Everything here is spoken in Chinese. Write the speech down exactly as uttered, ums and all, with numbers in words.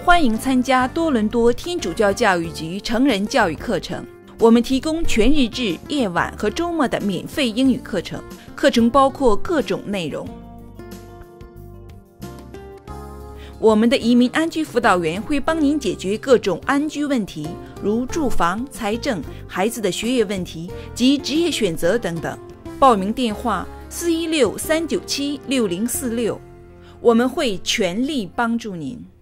欢迎参加多伦多天主教教育局成人教育课程。我们提供全日制、夜晚和周末的免费英语课程，课程包括各种内容。我们的移民安居辅导员会帮您解决各种安居问题，如住房、财政、孩子的学业问题及职业选择等等。报名电话四一六三九七六零四六，我们会全力帮助您。